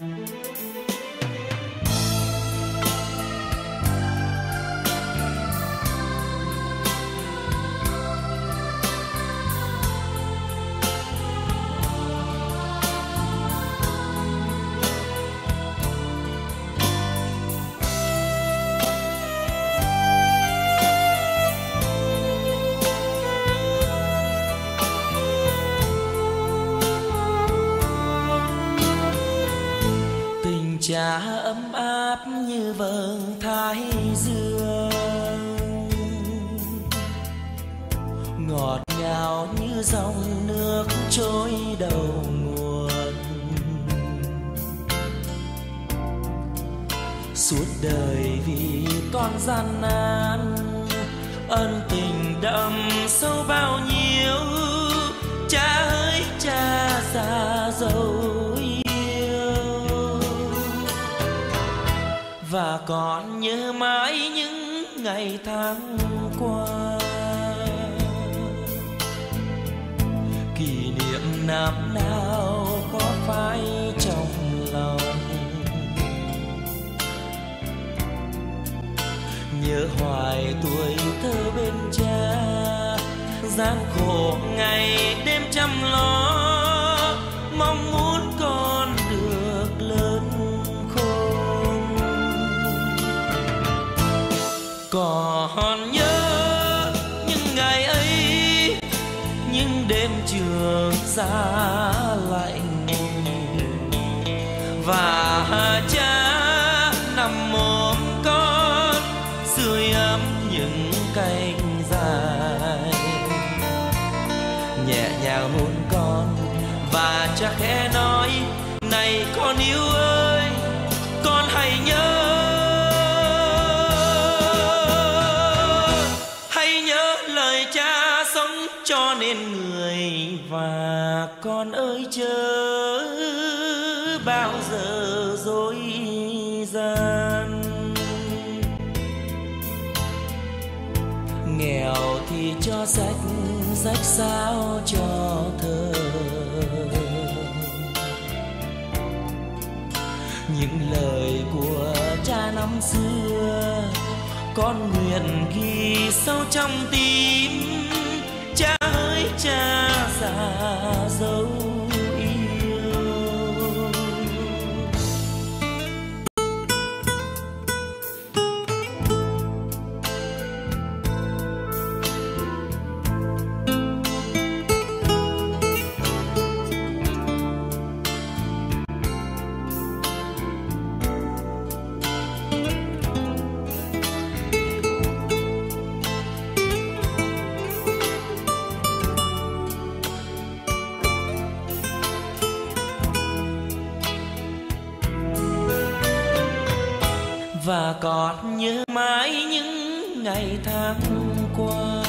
Cha ấm áp như vầng thái dương, ngọt ngào như dòng nước trôi đầu nguồn. Suốt đời vì con gian nan, ân tình đậm sâu bao nhiêu. Cha ơi cha già dấu, và còn nhớ mãi những ngày tháng qua. Kỷ niệm năm nào có phai trong lòng, nhớ hoài tuổi thơ bên cha, gian khổ ngày đêm chăm lo, mong muốn con được lớn. Còn nhớ những ngày ấy, những đêm trường giá lạnh, và cha nằm ôm con sưởi ấm những cánh dài, nhẹ nhàng hôn con và cha khẽ nói: này con yêu ơi, con hãy nhớ, cho nên người. Và con ơi chớ bao giờ dối gian, nghèo thì cho sách, sách sao cho thơ. Những lời của cha năm xưa con nguyện ghi sâu trong tim. Cha ơi cha già dấu yêu. Và còn nhớ mãi những ngày tháng qua,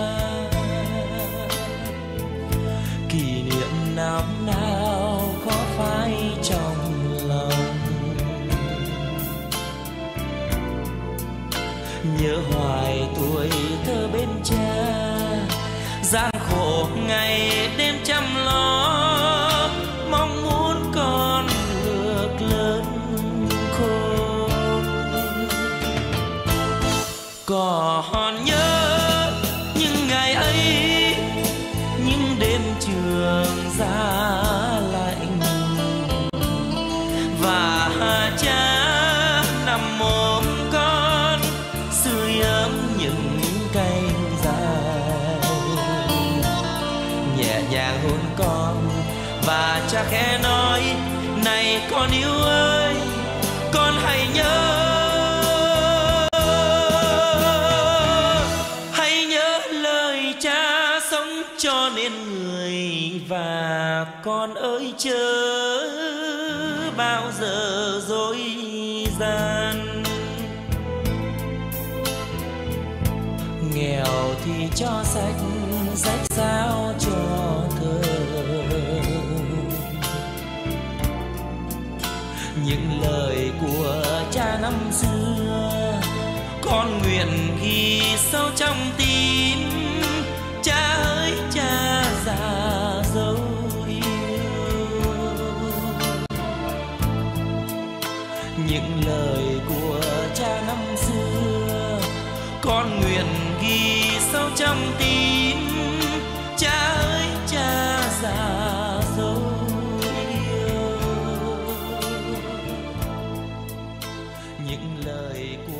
kỷ niệm năm nào khó phai trong lòng, nhớ hoài tuổi thơ bên cha, gian khổ ngày đêm chăm lo, mong muốn con được lớn khôn. Còn nhớ những ngày ấy, những đêm trường giá lạnh, và cha nằm ôm con sưởi ấm những cánh dài, nhẹ nhàng hôn con và cha khẽ nói: này con yêu ơi, con hãy nhớ, cho nên người. Và con ơi chớ bao giờ dối gian, nghèo thì cho sách, sách sao cho thơ. Những lời của cha năm xưa con nguyện ghi sâu trong tim. Cha ơi cha già dấu yêu. những lời của cha năm xưa con nguyện ghi sâu trong tim. Cha ơi cha già rồi những lời của